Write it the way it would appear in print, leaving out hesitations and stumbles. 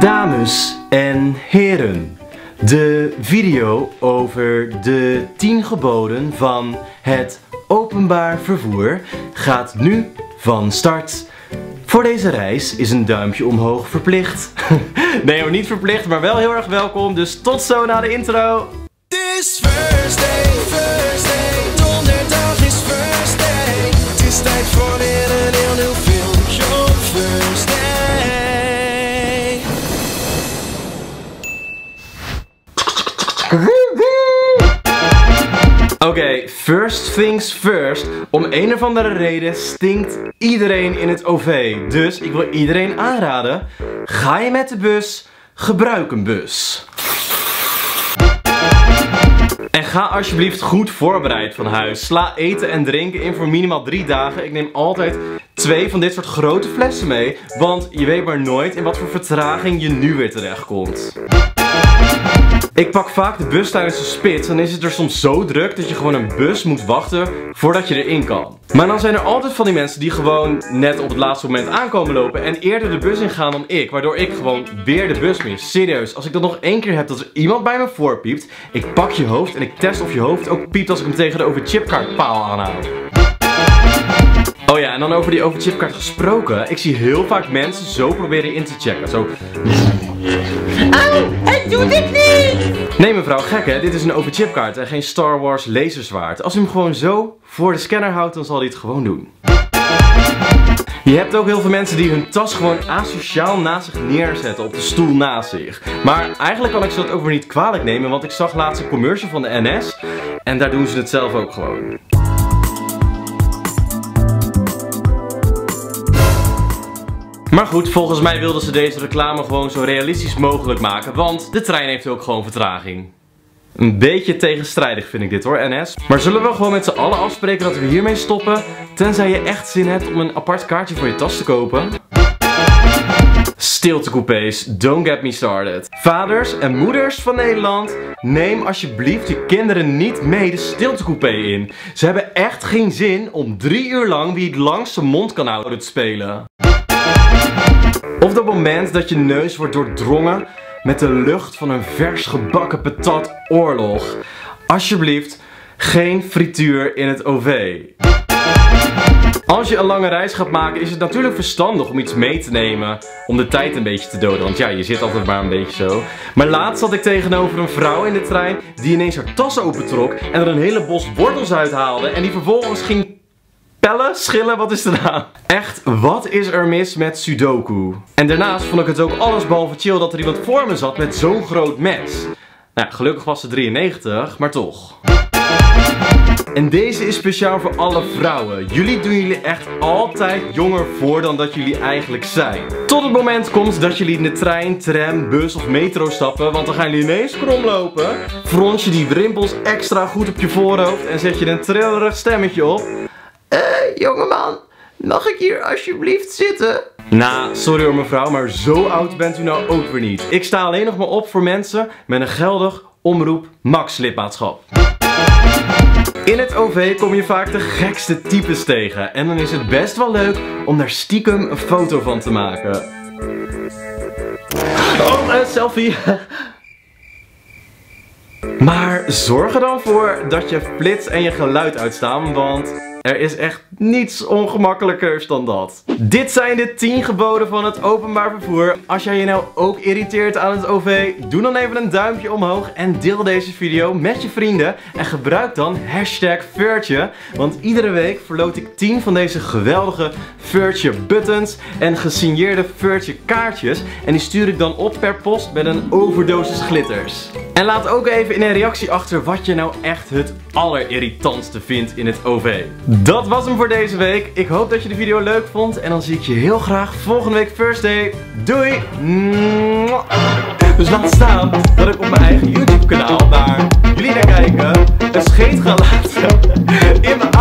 Dames en heren, de video over de 10 geboden van het openbaar vervoer gaat nu van start. Voor deze reis is een duimpje omhoog verplicht. Nee hoor, niet verplicht, maar wel heel erg welkom. Dus tot zo na de intro. This first day, donderdag is first day. Het is tijd voor weer een heel nieuw filmpje op first day. Oké, first things first. Om een of andere reden stinkt iedereen in het OV. Dus ik wil iedereen aanraden, ga je met de bus, gebruik een bus. En ga alsjeblieft goed voorbereid van huis. Sla eten en drinken in voor minimaal 3 dagen. Ik neem altijd 2 van dit soort grote flessen mee. Want je weet maar nooit in wat voor vertraging je nu weer terechtkomt. Ik pak vaak de bus tijdens de spits en is het er soms zo druk dat je gewoon een bus moet wachten voordat je erin kan. Maar dan zijn er altijd van die mensen die gewoon net op het laatste moment aankomen lopen en eerder de bus ingaan dan ik. Waardoor ik gewoon weer de bus mis. Serieus, als ik dat nog 1 keer heb dat er iemand bij me voorpiept, ik pak je hoofd en ik test of je hoofd ook piept als ik hem tegen de overchipkaartpaal aanhoud. Oh ja, en dan over die overchipkaart gesproken. Ik zie heel vaak mensen zo proberen in te checken. Zo. Au, het doet het niet! Nee mevrouw, gek hè, dit is een overchipkaart en geen Star Wars laserzwaard. Als u hem gewoon zo voor de scanner houdt, dan zal hij het gewoon doen. Je hebt ook heel veel mensen die hun tas gewoon asociaal naast zich neerzetten op de stoel naast zich. Maar eigenlijk kan ik ze dat ook weer niet kwalijk nemen, want ik zag laatst een commercial van de NS en daar doen ze het zelf ook gewoon. Maar goed, volgens mij wilden ze deze reclame gewoon zo realistisch mogelijk maken, want de trein heeft ook gewoon vertraging. Een beetje tegenstrijdig vind ik dit hoor, NS. Maar zullen we gewoon met z'n allen afspreken dat we hiermee stoppen, tenzij je echt zin hebt om een apart kaartje voor je tas te kopen? Stiltecoupés, don't get me started. Vaders en moeders van Nederland, neem alsjeblieft je kinderen niet mee de stiltecoupé in. Ze hebben echt geen zin om 3 uur lang wie het langste mond kan houden te spelen. Of dat moment dat je neus wordt doordrongen met de lucht van een vers gebakken patat oorlog. Alsjeblieft, geen frituur in het OV. Als je een lange reis gaat maken is het natuurlijk verstandig om iets mee te nemen om de tijd een beetje te doden. Want ja, je zit altijd maar een beetje zo. Maar laatst zat ik tegenover een vrouw in de trein die ineens haar tas opentrok en er een hele bos wortels uithaalde en die vervolgens ging pellen, schillen, wat is de naam? Echt, wat is er mis met Sudoku? En daarnaast vond ik het ook allesbehalve chill dat er iemand voor me zat met zo'n groot mes. Nou, gelukkig was ze 93, maar toch. En deze is speciaal voor alle vrouwen. Jullie doen jullie echt altijd jonger voor dan dat jullie eigenlijk zijn. Tot het moment komt dat jullie in de trein, tram, bus of metro stappen, want dan gaan jullie ineens kromlopen. Frons je die rimpels extra goed op je voorhoofd en zet je een trillerig stemmetje op. Jongeman, mag ik hier alsjeblieft zitten? Nou, sorry hoor mevrouw, maar zo oud bent u nou ook weer niet. Ik sta alleen nog maar op voor mensen met een geldig Omroep Max lidmaatschap. In het OV kom je vaak de gekste types tegen. En dan is het best wel leuk om daar stiekem een foto van te maken. Oh, selfie. Maar zorg er dan voor dat je flits en je geluid uitstaan, want er is echt niets ongemakkelijkers dan dat. Dit zijn de 10 geboden van het openbaar vervoer. Als jij je nou ook irriteert aan het OV, doe dan even een duimpje omhoog en deel deze video met je vrienden. En gebruik dan #Feurtje, want iedere week verloot ik 10 van deze geweldige Feurtje buttons en gesigneerde Feurtje kaartjes. En die stuur ik dan op per post met een overdosis glitters. En laat ook even in een reactie achter wat je nou echt het allerirritantste vindt in het OV. Dat was hem voor deze week. Ik hoop dat je de video leuk vond. En dan zie ik je heel graag volgende week First Day. Doei! Dus laat staan dat ik op mijn eigen YouTube kanaal waar jullie naar kijken een scheet ga laten in mijn